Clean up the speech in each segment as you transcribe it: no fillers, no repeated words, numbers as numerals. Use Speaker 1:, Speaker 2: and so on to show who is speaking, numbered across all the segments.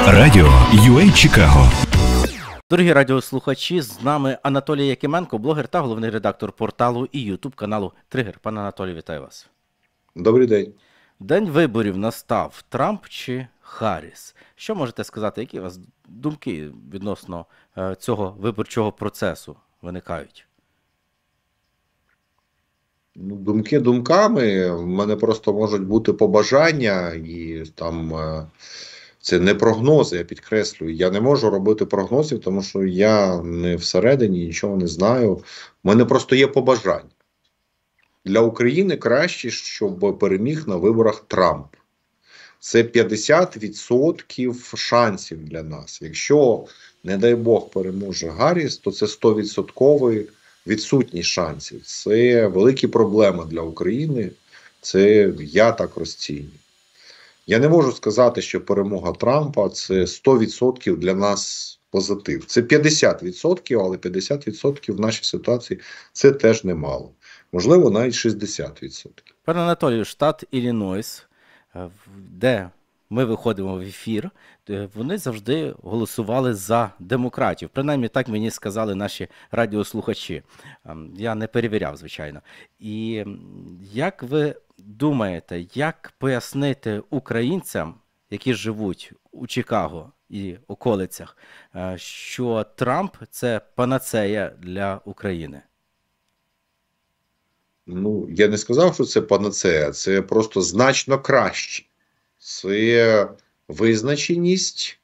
Speaker 1: Радіо UA Чикаго.
Speaker 2: Дорогі радіослухачі, з нами Анатолій Якименко, блогер та головний редактор порталу і ютуб-каналу Тригер. Пане Анатолій, вітаю вас.
Speaker 3: Добрий день.
Speaker 2: День виборів настав. Трамп чи Харріс? Що можете сказати, які у вас думки відносно цього виборчого процесу виникають?
Speaker 3: Думки думками, в мене просто можуть бути побажання, і там це не прогнози, я підкреслюю. Я не можу робити прогнозів, тому що я не всередині, нічого не знаю. В мене просто є побажання. Для України краще, щоб переміг на виборах Трамп. Це 50% шансів для нас. Якщо, не дай Бог, переможе Гарріс, то це 100% відсутність шансів. Це великі проблеми для України. Це я так розцінюю. Я не можу сказати, що перемога Трампа – це 100% для нас позитив. Це 50%, але 50% в нашій ситуації – це теж немало. Можливо, навіть 60%.
Speaker 2: Пане Анатолію, штат Іллінойс, де ми виходимо в ефір, вони завжди голосували за демократів. Принаймні, так мені сказали наші радіослухачі. Я не перевіряв, звичайно. І як ви думаєте, як пояснити українцям, які живуть у Чикаго і околицях, що Трамп – це панацея для України?
Speaker 3: Я не сказав, що це панацея, це просто значно краще. Це визначеність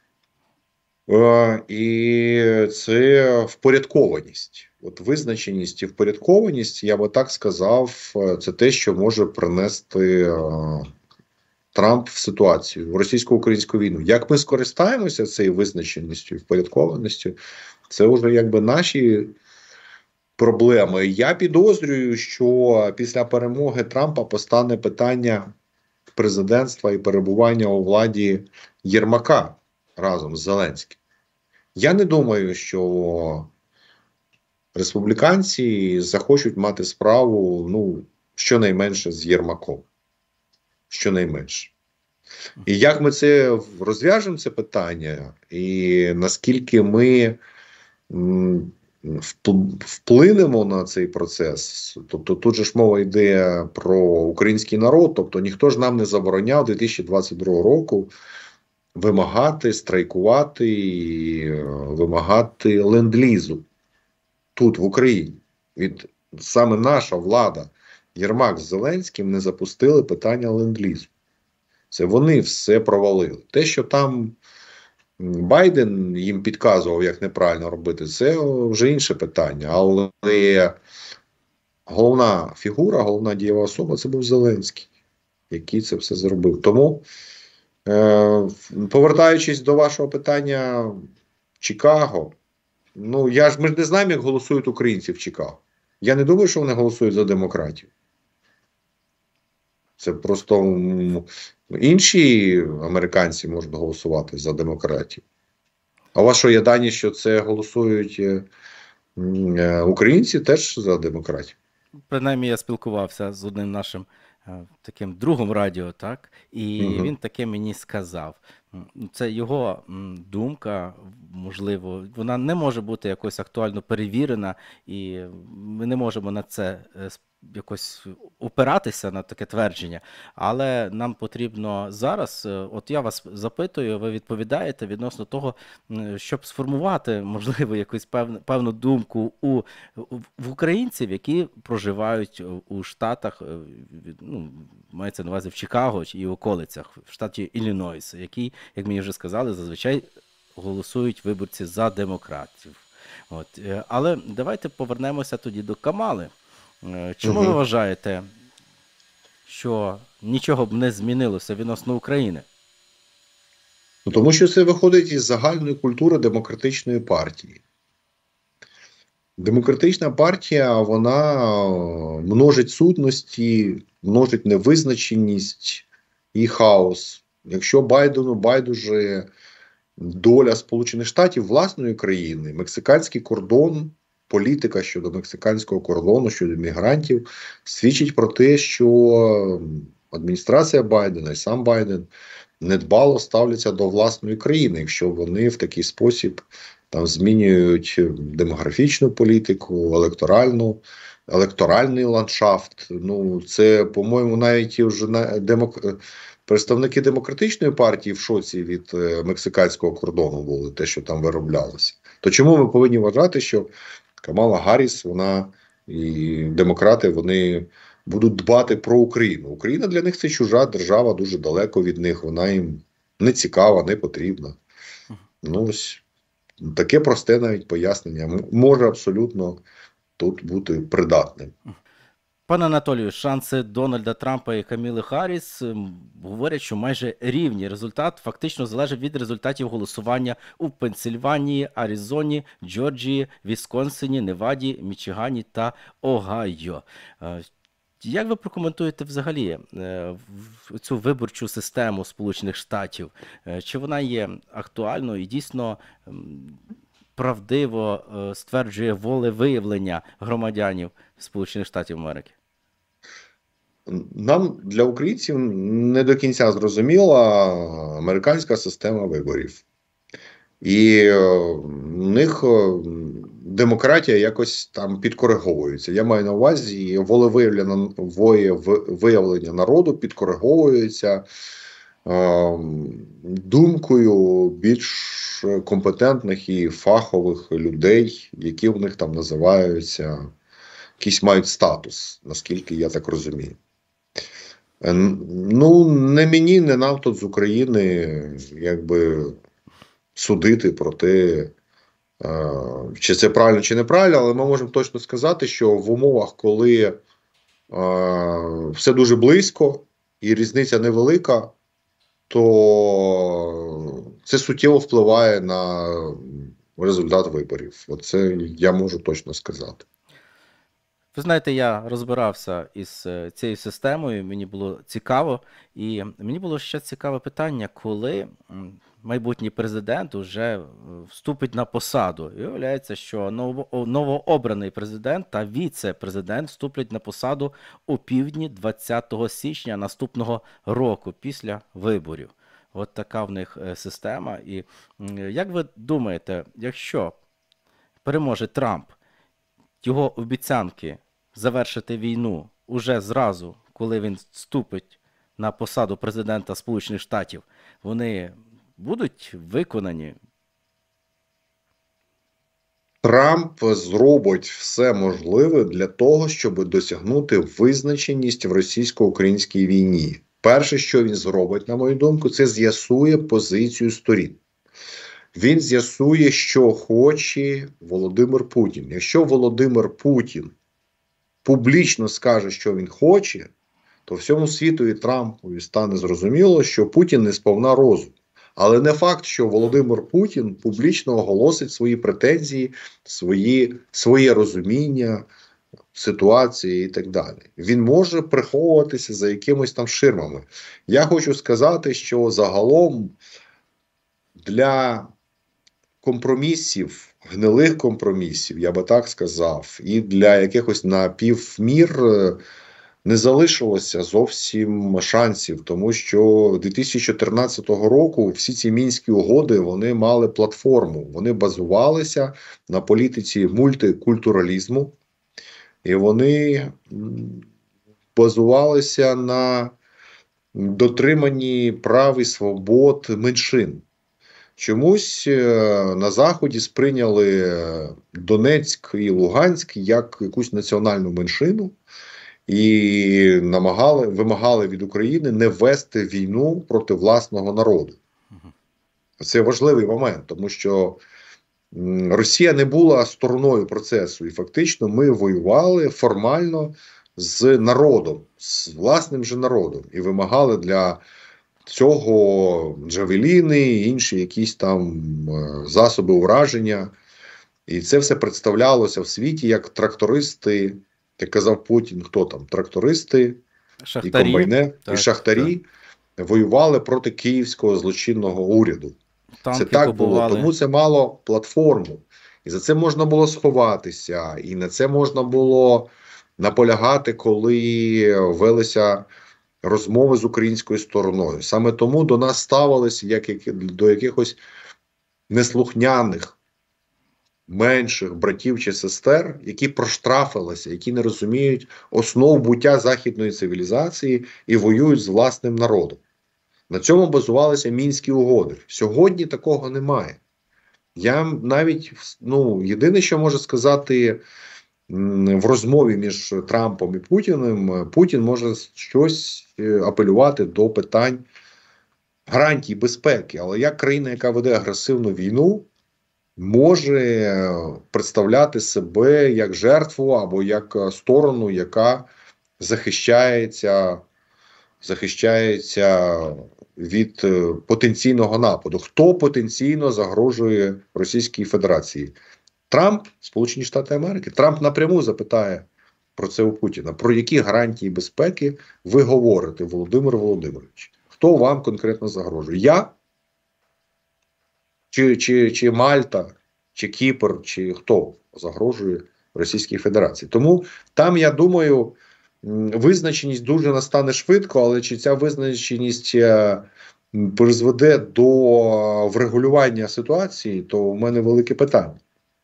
Speaker 3: і це впорядкованість. От визначеність і впорядкованість, я би так сказав, це те, що може принести Трамп в ситуацію, в російсько-українську війну. Як ми скористаємося цією визначеністю і впорядкованістю, це вже якби наші проблеми. Я підозрюю, що після перемоги Трампа постане питання президентства і перебування у владі Єрмака разом з Зеленським. Я не думаю, що республіканці захочуть мати справу, щонайменше з Єрмаком. Щонайменше. І як ми це розв'яжемо, це питання, і наскільки ми вплинемо на цей процес, тобто тут же ж мова йде про український народ, тобто ніхто ж нам не забороняв 2022 року вимагати, страйкувати і вимагати ленд-лізу тут в Україні. Саме наша влада, Єрмак з Зеленським, не запустили питання ленд-лізу. Це вони все провалили. Те, що там Байден їм підказував, як неправильно робити, це вже інше питання. Але головна фігура, головна дієва особа – це був Зеленський, який це все зробив. Тому, повертаючись до вашого питання, Чикаго, ми ж не знаємо, як голосують українці в Чикаго. Я не думаю, що вони голосують за демократію. Це просто інші американці можуть голосувати за демократію. А у вас що, є дані, що це голосують українці теж за демократію?
Speaker 2: Принаймні, я спілкувався з одним нашим таким другом радіо, так? І він таке мені сказав. Це його думка, можливо, вона не може бути якось актуально перевірена, і ми не можемо на це якось опиратися, на таке твердження, але нам потрібно зараз, от я вас запитую, ви відповідаєте відносно того, щоб сформувати, можливо, якусь певну думку в українців, які проживають у штатах, мається на увазі в Чикаго і околицях, в штаті Іллінойс, які, як мені вже сказали, зазвичай голосують виборці за демократів. Але давайте повернемося тоді до Камали. Чому ви вважаєте, що нічого б не змінилося відносно України?
Speaker 3: Тому що це виходить із загальної культури демократичної партії. Демократична партія, вона множить сутності, множить невизначеність і хаос. Якщо Байдену байдуже доля Сполучених Штатів власної країни, мексиканський кордон, політика щодо мексиканського кордону, щодо мігрантів, свідчить про те, що адміністрація Байдена і сам Байден недбало ставляться до власної країни, якщо вони в такий спосіб там змінюють демографічну політику, електоральний ландшафт. Ну, це, по-моєму, навіть вже представники демократичної партії в шоці від мексиканського кордону були, те, що там вироблялося. То чому ми повинні вважати, що Камала Гарріс, вона і демократи, вони будуть дбати про Україну? Україна для них це чужа держава, дуже далеко від них, вона їм не цікава, не потрібна. Ну, ось таке просте навіть пояснення може абсолютно тут бути придатним.
Speaker 2: Пане Анатолію, шанси Дональда Трампа і Каміли Харріс говорять, що майже рівні. Результат фактично залежить від результатів голосування у Пенсильванії, Аризоні, Джорджії, Вісконсині, Неваді, Мічигані та Огайо. Як ви прокоментуєте взагалі цю виборчу систему Сполучених Штатів? Чи вона є актуальною і дійсно правдиво стверджує волевиявлення громадянів Сполучених Штатів Америки?
Speaker 3: Нам, для українців, не до кінця зрозуміла американська система виборів. І в них демократія якось там підкориговується. Я маю на увазі, волевиявлення народу підкориговується думкою більш компетентних і фахових людей, які в них там називаються, якісь мають статус, наскільки я так розумію. Ну, не мені, не нам тут з України, якби, судити про те, чи це правильно, чи неправильно, але ми можемо точно сказати, що в умовах, коли все дуже близько і різниця невелика, то це суттєво впливає на результат виборів. Оце я можу точно сказати.
Speaker 2: Ви знаєте, я розбирався із цією системою, мені було цікаво, і мені було ще цікаве питання, коли майбутній президент вже вступить на посаду. І виявляється, що новообраний президент та віце-президент вступлять на посаду у півдні 20 січня наступного року, після виборів. От така в них система. І як ви думаєте, якщо переможе Трамп, його обіцянки завершити війну уже зразу, коли він вступить на посаду президента Сполучених Штатів, вони будуть виконані?
Speaker 3: Трамп зробить все можливе для того, щоб досягнути визначеність в російсько-українській війні. Перше, що він зробить, на мою думку, це з'ясує позицію сторін. Він з'ясує, що хоче Володимир Путін. Якщо Володимир Путін публічно скаже, що він хоче, то всьому світу і Трампові стане зрозуміло, що Путін не сповна розум. Але не факт, що Володимир Путін публічно оголосить свої претензії, своє розуміння ситуації і так далі. Він може приховуватися за якимось там ширмами. Я хочу сказати, що загалом для компромісів, гнилих компромісів, я би так сказав, і для якихось напівмір не залишилося зовсім шансів, тому що 2014 року всі ці Мінські угоди, вони мали платформу, вони базувалися на політиці мультикультуралізму, і вони базувалися на дотриманні прав і свобод меншин. Чомусь на Заході сприйняли Донецьк і Луганськ як якусь національну меншину і вимагали від України не вести війну проти власного народу. Це важливий момент, тому що Росія не була стороною процесу, і фактично ми воювали формально з народом, з власним же народом, і вимагали для цього джавеліни і інші якісь там засоби ураження. І це все представлялося в світі як трактористи, як казав Путін, хто там? Трактористи,
Speaker 2: Шахтарі,
Speaker 3: і комбайнери,
Speaker 2: так,
Speaker 3: і шахтарі воювали проти київського злочинного уряду.
Speaker 2: Танки
Speaker 3: це так
Speaker 2: побували.
Speaker 3: було, тому це мало платформу. І за це можна було сховатися, і на це можна було наполягати, коли велися розмови з українською стороною. Саме тому до нас ставилися як до якихось неслухняних, менших братів чи сестер, які проштрафилися, які не розуміють основ буття західної цивілізації і воюють з власним народом. На цьому базувалися Мінські угоди. Сьогодні такого немає. Я навіть, єдине, що можу сказати в розмові між Трампом і Путіним, Путін може щось апелювати до питань гарантій безпеки. Але як країна, яка веде агресивну війну, може представляти себе як жертву або як сторону, яка захищається від потенційного нападу. Хто потенційно загрожує Російській Федерації? Трамп, Сполучені Штати Америки. Трамп напряму запитає про це у Путіна. Про які гарантії безпеки ви говорите, Володимир Володимирович? Хто вам конкретно загрожує? Я? Чи Мальта? Чи Кіпр? Чи хто загрожує Російській Федерації? Тому там, я думаю, визначеність дуже настане швидко, але чи ця визначеність призведе до врегулювання ситуації, то у мене велике питання.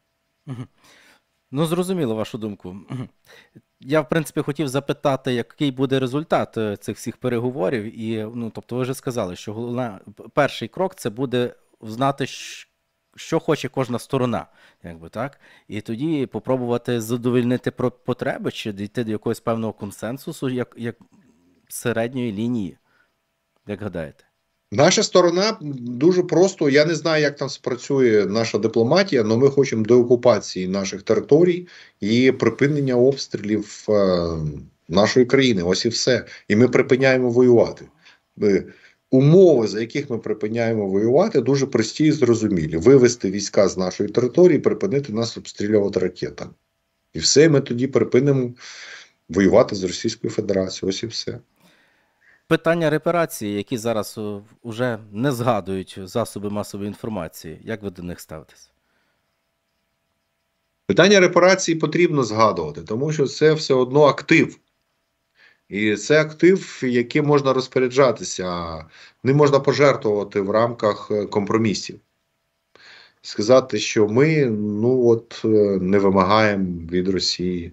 Speaker 2: Ну, зрозуміло вашу думку. Я, в принципі, хотів запитати, який буде результат цих всіх переговорів. І, тобто, ви вже сказали, що перший крок – це буде знати, що хоче кожна сторона, якби так, і тоді попробувати задовольнити потреби чи дійти до якогось певного консенсусу, як середньої лінії, як гадаєте?
Speaker 3: Наша сторона дуже просто, я не знаю, як там спрацює наша дипломатія, але ми хочемо деокупації наших територій і припинення обстрілів нашої країни. Ось і все. І ми припиняємо воювати. Умови, за яких ми припиняємо воювати, дуже прості і зрозумілі. Вивести війська з нашої території, припинити нас обстрілювати ракетами. І все, ми тоді припинимо воювати з Російською Федерацією. Ось і все.
Speaker 2: Питання репарації, які зараз вже не згадують засоби масової інформації. Як ви до них ставитесь?
Speaker 3: Питання репарації потрібно згадувати, тому що це все одно актив. І це актив, яким можна розпоряджатися, не можна пожертвувати в рамках компромісів. Сказати, що ми не вимагаємо від Росії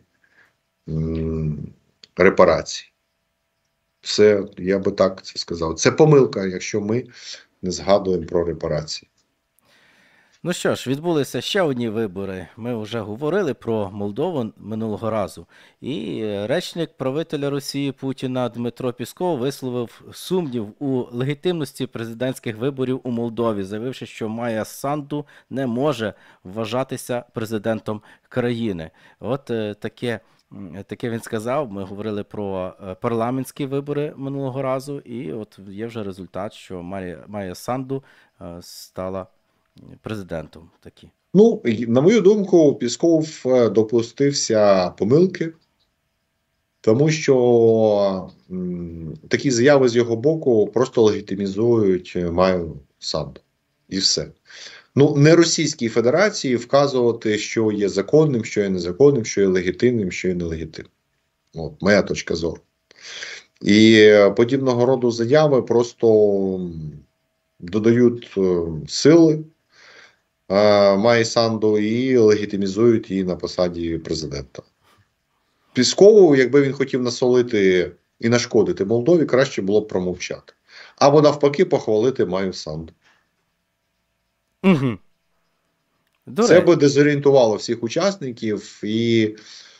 Speaker 3: репарацій. Це, я би так це сказав, це помилка, якщо ми не згадуємо про репарації.
Speaker 2: Ну що ж, відбулися ще одні вибори. Ми вже говорили про Молдову минулого разу. І речник правителя Росії Путіна Дмитро Пісков висловив сумнів у легітимності президентських виборів у Молдові, заявивши, що Майя Санду не може вважатися президентом країни. От таке він сказав. Ми говорили про парламентські вибори минулого разу, і от є вже результат, що Майя Санду стала президентом такі.
Speaker 3: На мою думку, Пісков допустився помилки, тому що такі заяви з його боку просто легітимізують Майю Санду. І все. Не Російській Федерації вказувати, що є законним, що є незаконним, що є легітимним, що є нелегітимним. От, моя точка зору. І подібного роду заяви просто додають сили Майі Санду і легітимізують її на посаді президента. Піскову, якби він хотів насолити і нашкодити Молдові, краще було б промовчати. Або навпаки похвалити Майю Санду.
Speaker 2: Угу.
Speaker 3: Це би дезорієнтувало всіх учасників і,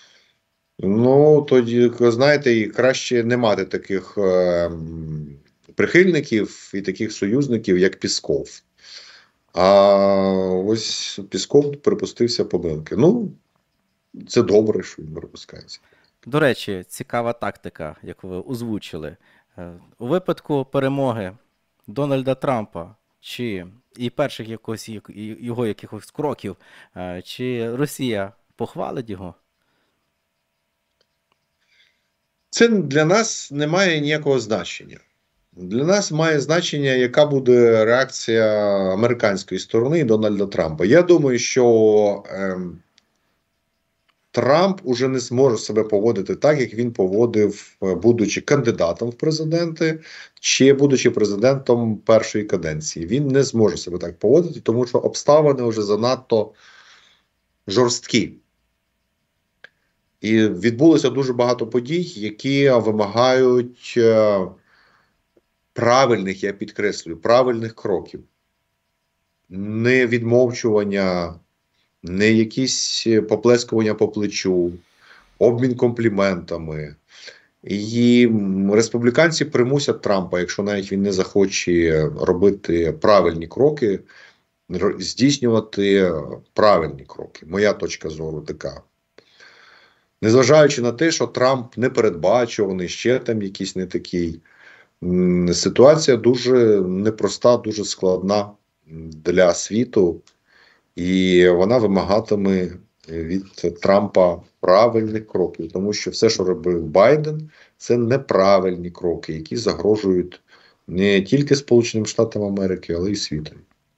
Speaker 3: тоді, знаєте, і краще не мати таких прихильників і таких союзників, як Пісков. А ось Пісков припустився помилки. Це добре, що він припускається.
Speaker 2: До речі, цікава тактика, яку ви озвучили. У випадку перемоги Дональда Трампа і перших його якихось кроків, чи Росія похвалить його?
Speaker 3: Це для нас не має ніякого значення. Для нас має значення, яка буде реакція американської сторони і Дональда Трампа. Я думаю, що Трамп уже не зможе себе поводити так, як він поводив, будучи кандидатом в президенти, чи будучи президентом першої каденції. Він не зможе себе так поводити, тому що обставини вже занадто жорсткі. І відбулося дуже багато подій, які вимагають правильних, я підкреслюю, правильних кроків. Не відмовчування, не якісь поплескування по плечу, обмін компліментами. І республіканці примусять Трампа, якщо навіть він не захоче робити правильні кроки, здійснювати правильні кроки. Моя точка зору така. Незважаючи на те, що Трамп непередбачуваний, ще там якийсь не такий, ситуація дуже непроста, дуже складна для світу, і вона вимагатиме від Трампа правильних кроків, тому що все, що робив Байден, це неправильні кроки, які загрожують не тільки Сполученим Штатам Америки, але й світу.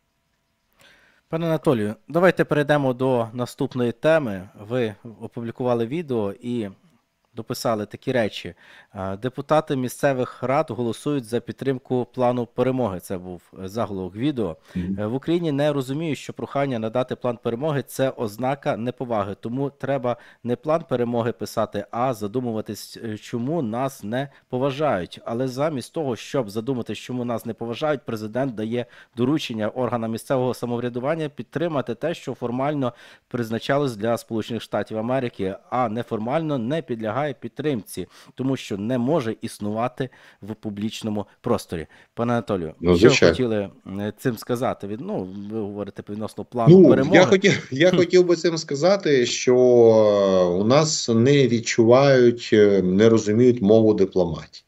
Speaker 2: Пане Анатолію, давайте перейдемо до наступної теми. Ви опублікували відео і дописали такі речі. Депутати місцевих рад голосують за підтримку плану перемоги. Це був заголовок відео. В Україні не розуміють, що прохання надати план перемоги – це ознака неповаги. Тому треба не план перемоги писати, а задумуватись, чому нас не поважають. Але замість того, щоб задуматись, чому нас не поважають, президент дає доручення органам місцевого самоврядування підтримати те, що формально призначалось для Сполучених Штатів Америки, а неформально не підлягає підтримці, тому що не може існувати в публічному просторі. Пане Анатолію, що ви хотіли цим сказати? Ви говорите відносно плану перемоги.
Speaker 3: Я хотів би цим сказати, що у нас не відчувають, не розуміють мову дипломатії.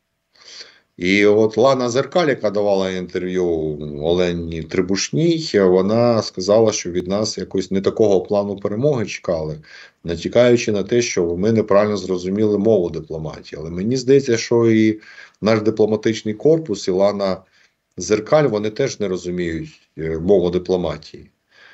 Speaker 3: І от Лана Зеркаль, яка давала інтерв'ю Олені Трибушній, вона сказала, що від нас якось не такого плану перемоги чекали, натякаючи на те, що ми неправильно зрозуміли мову дипломатії. Але мені здається, що і наш дипломатичний корпус, і Лана Зеркаль, вони теж не розуміють мову дипломатії.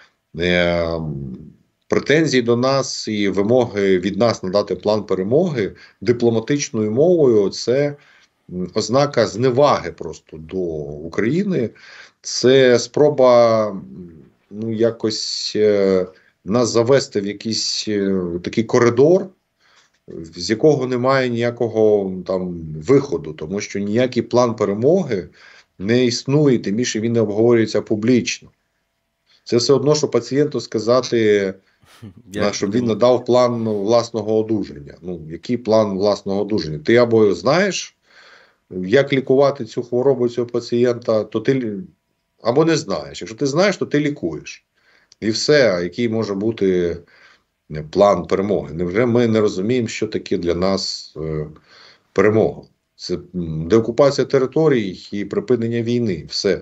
Speaker 3: Претензії до нас і вимоги від нас надати план перемоги дипломатичною мовою – це ознака зневаги просто до України. Це спроба якось нас завести в якийсь такий коридор, з якого немає ніякого там виходу, тому що ніякий план перемоги не існує, тим більше він не обговорюється публічно. Це все одно, що пацієнту сказати, щоб він надав план власного одужання. Який план власного одужання? Ти або знаєш, як лікувати цю хворобу цього пацієнта, то ти або не знаєш. Якщо ти знаєш, то ти лікуєш. І все, який може бути план перемоги. Невже ми не розуміємо, що таке для нас перемога? Це деокупація територій і припинення війни. Все.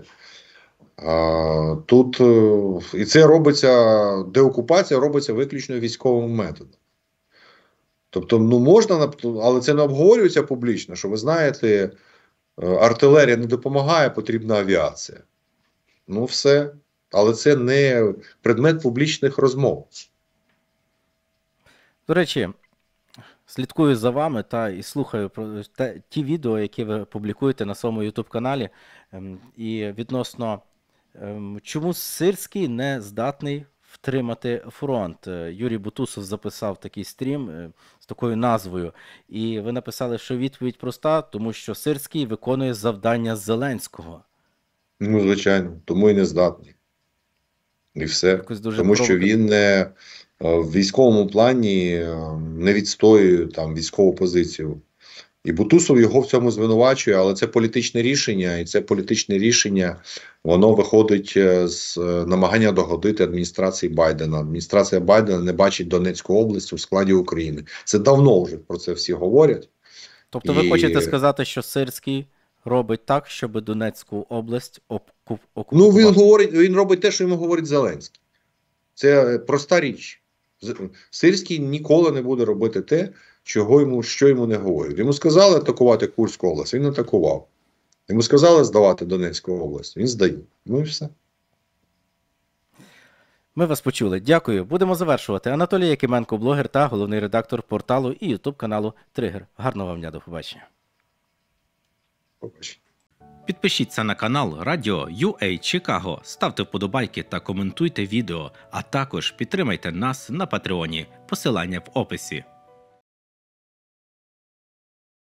Speaker 3: Тут і це робиться, деокупація робиться виключно військовим методом. Тобто, можна, але це не обговорюється публічно, що ви знаєте, артилерія не допомагає, потрібна авіація. Все. Але це не предмет публічних розмов.
Speaker 2: До речі, слідкую за вами і слухаю про ті відео, які ви публікуєте на своєму YouTube-каналі. І відносно, чому Сирський не здатний втримати фронт. Юрій Бутусов записав такий стрім з такою назвою. І ви написали, що відповідь проста, тому що Сирський виконує завдання Зеленського.
Speaker 3: Звичайно, тому і не здатний. І все. Тому що він в військовому плані не відстоює військову позицію. І Бутусов його в цьому звинувачує, але це політичне рішення, і це політичне рішення, воно виходить з намагання догодити адміністрації Байдена. Адміністрація Байдена не бачить Донецьку область у складі України. Це давно вже про це всі говорять.
Speaker 2: Тобто ви хочете сказати, що Сирський робить так, щоб Донецьку область окупувати?
Speaker 3: Він робить те, що йому говорить Зеленський. Це проста річ. Сирський ніколи не буде робити те, що йому не говорять. Йому сказали атакувати Курську область, він атакував. Йому сказали здавати Донецьку область, він здає. І все.
Speaker 2: Ми вас почули. Дякую. Будемо завершувати. Анатолій Якименко, блогер та головний редактор порталу і ютуб-каналу Тригер. Гарного вам дня, до побачення.
Speaker 3: Побачення.
Speaker 2: Підпишіться на канал Радіо UA Чикаго, ставте вподобайки та коментуйте відео, а також підтримайте нас на Патреоні. Посилання в описі.